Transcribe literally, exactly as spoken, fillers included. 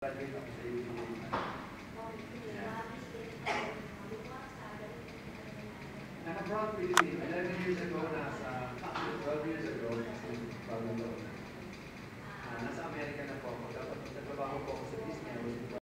Budget ako sa YouTube. Naka-brown face din. Alam